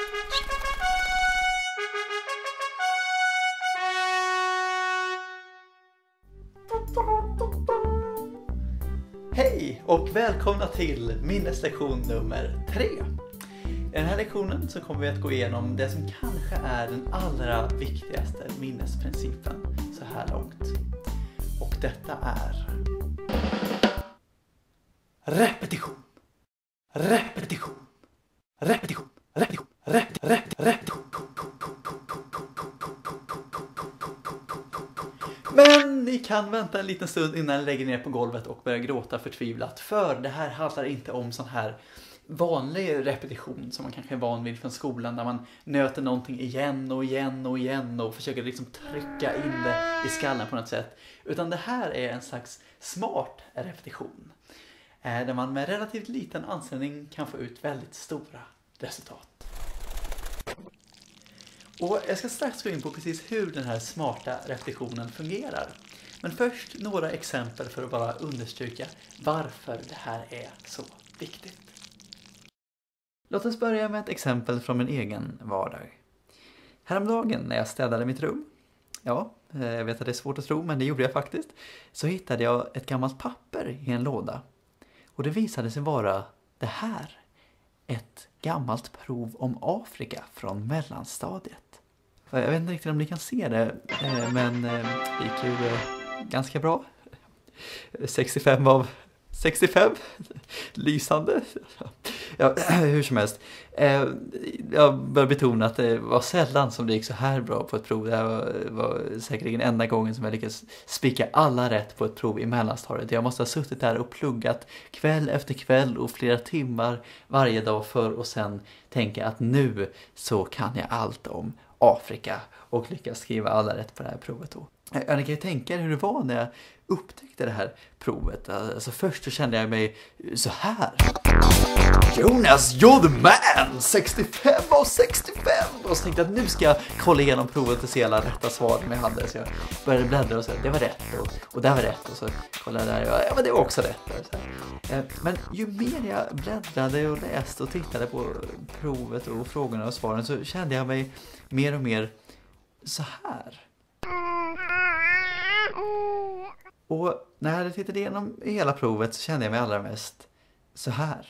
Hej och välkomna till minneslektion nummer 3. I den här lektionen så kommer vi att gå igenom det som kanske är den allra viktigaste minnesprincipen så här långt. Och detta är repetition. Repetition. Repetition. Repetition. Repetition. Men ni kan vänta en liten stund innan ni lägger ner på golvet och börjar gråta förtvivlat. För det här handlar inte om sån här vanlig repetition som man kanske är van vid från skolan. Där man nöter någonting igen och igen och igen och försöker liksom trycka in det i skallen på något sätt. Utan det här är en slags smart repetition. Där man med relativt liten ansträngning kan få ut väldigt stora resultat. Och jag ska strax gå in på precis hur den här smarta repetitionen fungerar. Men först några exempel för att bara understryka varför det här är så viktigt. Låt oss börja med ett exempel från min egen vardag. Häromdagen när jag städade mitt rum, ja, jag vet att det är svårt att tro men det gjorde jag faktiskt, så hittade jag ett gammalt papper i en låda. Och det visade sig vara det här. Ett gammalt prov om Afrika från mellanstadiet. Jag vet inte riktigt om ni kan se det, men det gick ju ganska bra. 65 av 65. Lysande. Ja, hur som helst. Jag bör betona att det var sällan som det gick så här bra på ett prov. Det här var säkerligen enda gången som jag lyckades spika alla rätt på ett prov i mellanstadiet. Jag måste ha suttit där och pluggat kväll efter kväll och flera timmar varje dag för att sen tänka att nu så kan jag allt om Afrika och lyckas skriva alla rätt på det här provet då. Ni kan ju tänka er hur det var när jag upptäckte det här provet. Alltså först så kände jag mig så här. Jonas, you're the man! 65 av 65! Och så tänkte jag att nu ska jag kolla igenom provet och se alla rätta svar som jag hade. Så jag började bläddra och så det var rätt. Och det var rätt. Och så kollade jag där. Ja, men det var också rätt. Men ju mer jag bläddrade och läste och tittade på provet och frågorna och svaren så kände jag mig mer och mer så här. Och när jag hade tittat igenom hela provet så kände jag mig allra mest så här.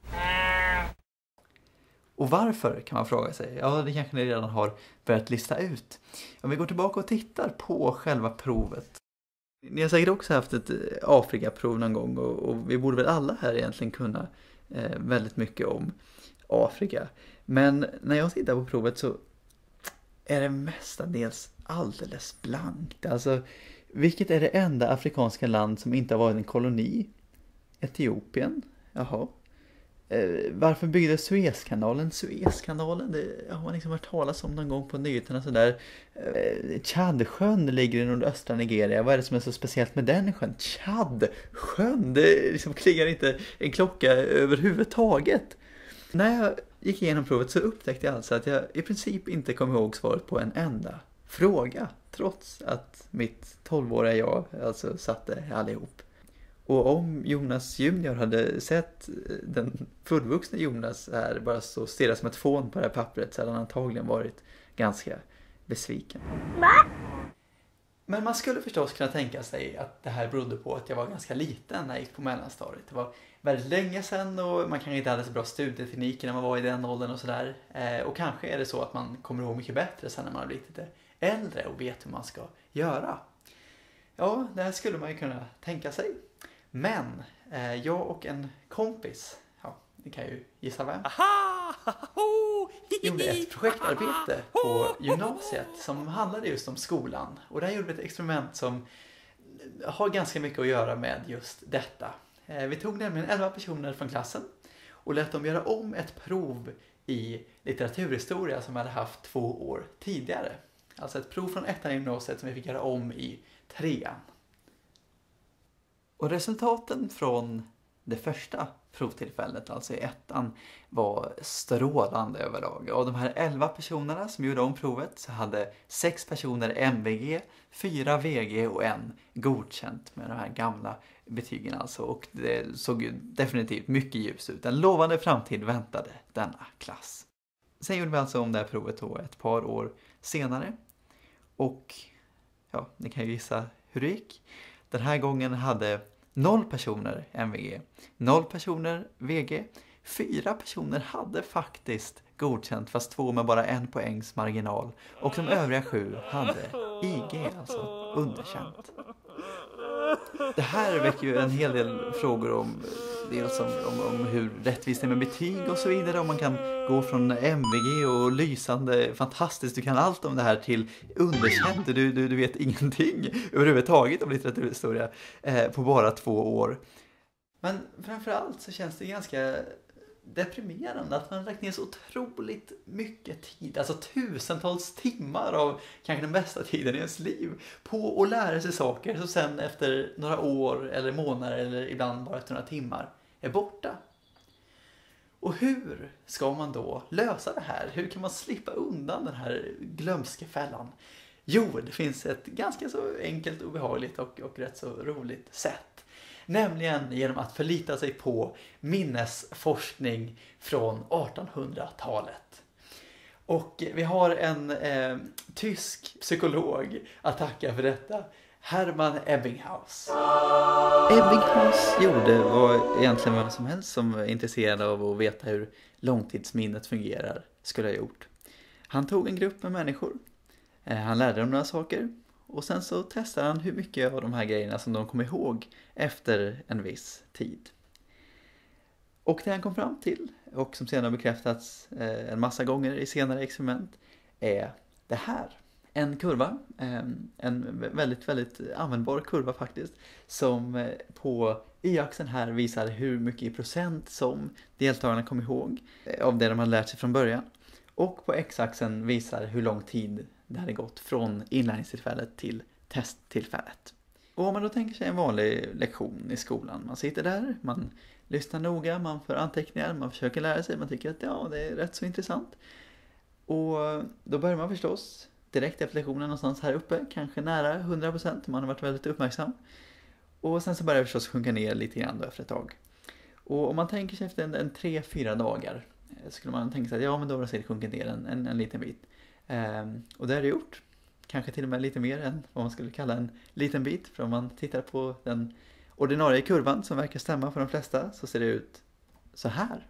Och varför kan man fråga sig? Ja, det kanske ni redan har börjat lista ut. Om vi går tillbaka och tittar på själva provet. Ni har säkert också haft ett Afrikaprov någon gång och vi borde väl alla här egentligen kunna väldigt mycket om Afrika. Men när jag tittar på provet så är det mestadels alldeles blankt. Alltså, vilket är det enda afrikanska land som inte har varit en koloni? Etiopien? Jaha. Varför byggdes Suezkanalen? Suezkanalen, det har man liksom hört talas om någon gång på nyheterna sådär. Tchadsjön ligger i nordöstra Nigeria. Vad är det som är så speciellt med den sjön? Tchadsjön, det liksom klingar inte en klocka överhuvudtaget. När jag gick igenom provet så upptäckte jag alltså att jag i princip inte kom ihåg svaret på en enda fråga. Trots att mitt 12-åriga jag alltså satte allihop. Och om Jonas junior hade sett den fullvuxna Jonas här bara så stirra som ett fån på det här pappret så hade han antagligen varit ganska besviken. Men man skulle förstås kunna tänka sig att det här berodde på att jag var ganska liten när jag gick på mellanstadiet. Det var väldigt länge sedan och man kanske inte hade så bra studietekniker när man var i den åldern och sådär. Och kanske är det så att man kommer ihåg mycket bättre sen när man har blivit lite äldre och vet hur man ska göra. Ja, det här skulle man ju kunna tänka sig. Men jag och en kompis, ja, ni kan ju gissa vem, gjorde ett projektarbete på gymnasiet som handlade just om skolan. Och där gjorde vi ett experiment som har ganska mycket att göra med just detta. Vi tog nämligen 11 personer från klassen och lät dem göra om ett prov i litteraturhistoria som jag hade haft 2 år tidigare. Alltså ett prov från 1:an i gymnasiet som vi fick göra om i 3:an. Och resultaten från det första provtillfället, alltså i 1:an, var strålande överlag. Av de här 11 personerna som gjorde om provet så hade 6 personer MVG, 4 VG och 1 godkänt med de här gamla betygen alltså. Och det såg ju definitivt mycket ljus ut. En lovande framtid väntade denna klass. Sen gjorde vi alltså om det här provet då ett par år senare. Och ja, ni kan ju gissa hur det gick. Den här gången hade 0 personer MVG, 0 personer VG, 4 personer hade faktiskt godkänt fast 2 med bara 1 poängs marginal. Och de övriga 7 hade IG, alltså underkänt. Det här väcker ju en hel del frågor om dels om hur rättvist det är med betyg och så vidare. Om man kan gå från MVG och lysande, fantastiskt, du kan allt om det här till underkänt. Du vet ingenting överhuvudtaget om litteraturhistoria på bara 2 år. Men framförallt så känns det ganska deprimerande att man lagt ner så otroligt mycket tid, alltså tusentals timmar av kanske den bästa tiden i ens liv på att lära sig saker som sen efter några år eller månader eller ibland bara efter några timmar är borta. Och hur ska man då lösa det här? Hur kan man slippa undan den här glömskefällan? Jo, det finns ett ganska så enkelt, obehagligt och rätt så roligt sätt. Nämligen genom att förlita sig på minnesforskning från 1800-talet. Och vi har en tysk psykolog att tacka för detta. Hermann Ebbinghaus. Ebbinghaus gjorde vad egentligen vem som helst som är intresserad av att veta hur långtidsminnet fungerar skulle ha gjort. Han tog en grupp med människor. Han lärde dem några saker. Och sen så testade han hur mycket av de här grejerna som de kom ihåg efter en viss tid. Och det han kom fram till, och som sedan har bekräftats en massa gånger i senare experiment, är det här. En kurva, en väldigt, väldigt användbar kurva faktiskt, som på y-axeln här visar hur mycket i procent som deltagarna kom ihåg av det de hade lärt sig från början. Och på x-axeln visar hur lång tid det hade gått från inlärningstillfället till testtillfället. Och om man då tänker sig en vanlig lektion i skolan. Man sitter där, man lyssnar noga, man får anteckningar, man försöker lära sig. Man tycker att ja, det är rätt så intressant. Och då börjar man förstås direkt efter lektionen någonstans här uppe. Kanske nära 100% om man har varit väldigt uppmärksam. Och sen så börjar det förstås sjunka ner lite grann då efter ett tag. Och om man tänker sig efter en 3-4 dagar skulle man tänka sig att ja, men då har det säkert sjunkit ner en liten bit. Och det är det gjort. Kanske till och med lite mer än vad man skulle kalla en liten bit. För om man tittar på den ordinarie kurvan som verkar stämma för de flesta så ser det ut så här.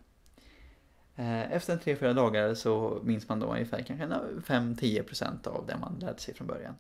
Efter 3-4 dagar så minns man då ungefär kanske 5-10% av det man lärde sig från början.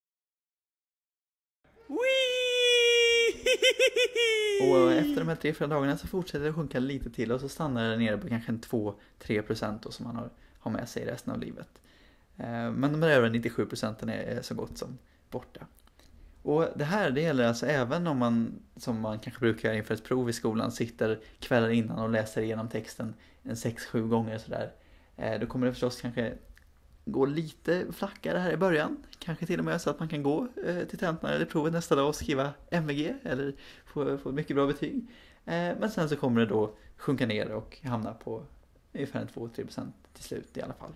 Och efter de här 3-4 dagarna så fortsätter det sjunka lite till och så stannar det nere på kanske 2-3% som man har med sig resten av livet. Men de övriga 97% är så gott som borta. Och det här det gäller alltså även om man, som man kanske brukar inför ett prov i skolan, sitter kvällar innan och läser igenom texten 6-7 gånger sådär. Då kommer det förstås kanske gå lite flackare här i början. Kanske till och med så att man kan gå till tentan eller provet nästa dag och skriva MVG eller få mycket bra betyg. Men sen så kommer det då sjunka ner och hamna på ungefär 2-3% till slut i alla fall.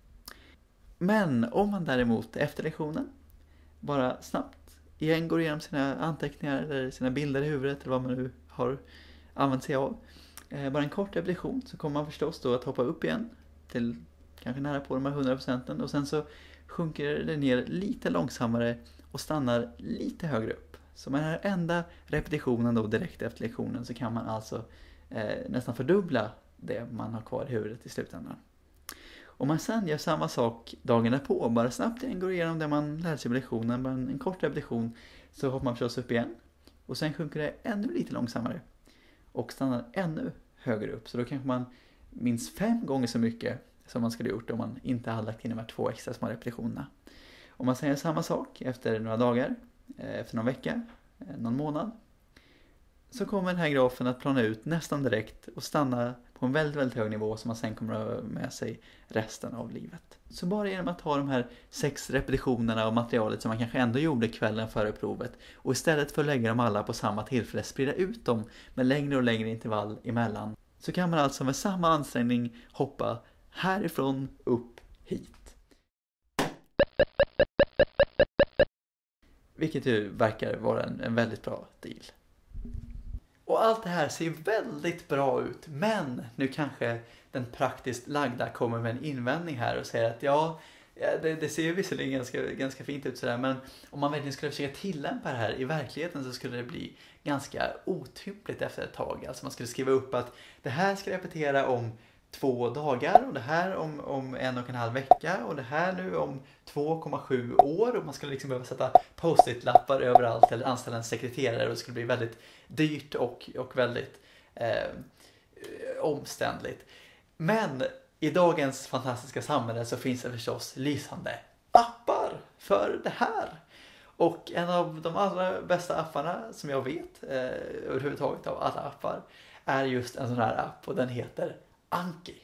Men om man däremot efter lektionen bara snabbt igen går igenom sina anteckningar eller sina bilder i huvudet eller vad man nu har använt sig av. Bara en kort repetition så kommer man förstås då att hoppa upp igen till kanske nära på de här 100% och sen så sjunker det ner lite långsammare och stannar lite högre upp. Så med den här enda repetitionen då direkt efter lektionen så kan man alltså nästan fördubbla det man har kvar i huvudet i slutändan. Om man sen gör samma sak dagen därpå, bara snabbt igen går igenom det man lärde sig på lektionen, bara en kort repetition, så hoppar man förstås upp igen. Och sen sjunker det ännu lite långsammare och stannar ännu högre upp. Så då kanske man minst 5 gånger så mycket som man skulle gjort om man inte hade lagt in de här 2 extra små repetitionerna. Om man sen gör samma sak efter några dagar, efter någon vecka, någon månad, så kommer den här grafen att plana ut nästan direkt och stanna på en väldigt, väldigt hög nivå som man sen kommer att ha med sig resten av livet. Så bara genom att ta de här 6 repetitionerna av materialet som man kanske ändå gjorde kvällen före provet och istället för att lägga dem alla på samma tillfälle sprida ut dem med längre och längre intervall emellan, så kan man alltså med samma ansträngning hoppa härifrån upp hit. Vilket ju verkar vara en väldigt bra deal. Och allt det här ser väldigt bra ut, men nu kanske den praktiskt lagda kommer med en invändning här och säger att det ser ju visserligen ganska fint ut sådär, men om man verkligen skulle försöka tillämpa det här i verkligheten så skulle det bli ganska otympligt efter ett tag. Alltså man skulle skriva upp att det här ska repetera om 2 dagar och det här om 1,5 vecka och det här nu om 2,7 år, och man skulle liksom behöva sätta post-it-lappar överallt eller anställa en sekreterare, och det skulle bli väldigt dyrt och väldigt omständligt. Men i dagens fantastiska samhälle så finns det förstås lysande appar för det här. Och en av de allra bästa apparna som jag vet överhuvudtaget av alla appar är just en sån här app, och den heter Anki.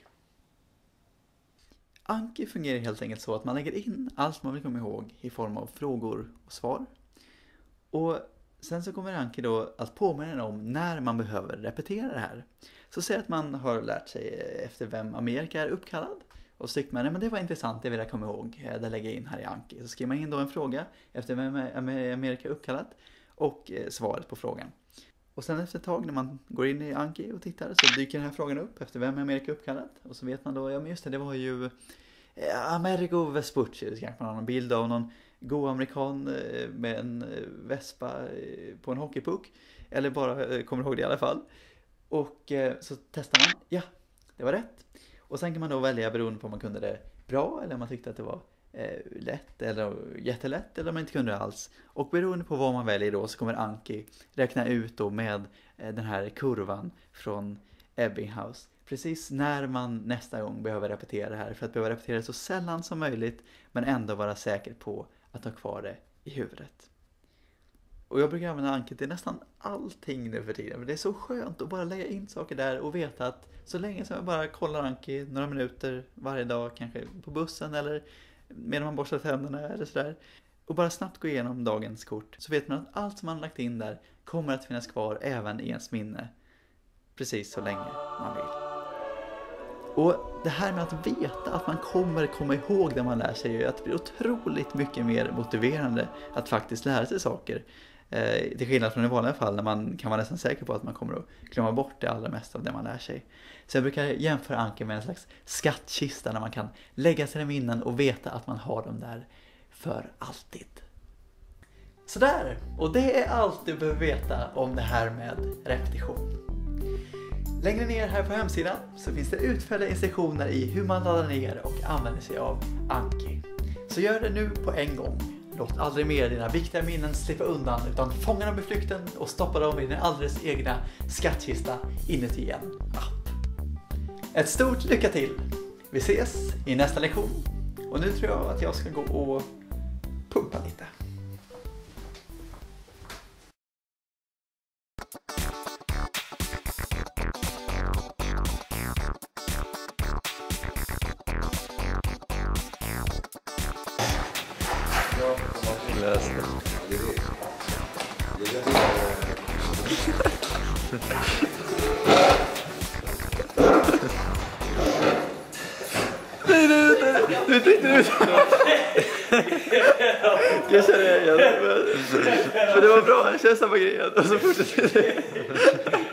Anki fungerar helt enkelt så att man lägger in allt man vill komma ihåg i form av frågor och svar. Och sen så kommer Anki då att påminna om när man behöver repetera det här. Så säg att man har lärt sig efter vem Amerika är uppkallad. Och så tycker man, men det var intressant, det vill jag komma ihåg. Det lägger jag in här i Anki. Så skriver man in då en fråga efter vem Amerika är uppkallad och svaret på frågan. Och sen efter ett tag när man går in i Anki och tittar så dyker den här frågan upp efter vem Amerika är uppkallad. Och så vet man då, ja men just det var ju Amerigo Vespucci. Så kanske man har någon bild av någon god amerikan med en vespa på en hockeypuck. Eller bara kommer ihåg det i alla fall. Och så testar man, ja det var rätt. Och sen kan man då välja beroende på om man kunde det bra eller om man tyckte att det var lätt eller jättelätt eller om man inte kunde det alls. Och beroende på vad man väljer då så kommer Anki räkna ut då med den här kurvan från Ebbinghaus. Precis när man nästa gång behöver repetera det här, för att behöva repetera det så sällan som möjligt men ändå vara säker på att ha kvar det i huvudet. Och jag brukar använda Anki till nästan allting nu för tiden. Men det är så skönt att bara lägga in saker där och veta att så länge som jag bara kollar Anki några minuter varje dag, kanske på bussen eller medan man borstar tänderna eller sådär, och bara snabbt gå igenom dagens kort, så vet man att allt som man har lagt in där kommer att finnas kvar även i ens minne. Precis så länge man vill. Och det här med att veta att man kommer komma ihåg det man lär sig gör att det blir otroligt mycket mer motiverande att faktiskt lära sig saker. Till skillnad från i vanliga fall när man kan vara nästan säker på att man kommer att glömma bort det allra mesta av det man lär sig. Så jag brukar jämföra Anki med en slags skattkista när man kan lägga sina minnen och veta att man har dem där för alltid. Sådär, och det är allt du behöver veta om det här med repetition. Längre ner här på hemsidan så finns det utförliga instruktioner i hur man laddar ner och använder sig av Anki. Så gör det nu på en gång. Låt aldrig mer dina viktiga minnen slippa undan, utan fånga dem i flykten och stoppa dem i din alldeles egna skattkista inuti en app. Ett stort lycka till! Vi ses i nästa lektion. Och nu tror jag att jag ska gå och pumpa lite. Jag känner igen. För det var bra, jag känner samma grej. Och så fortsätter det.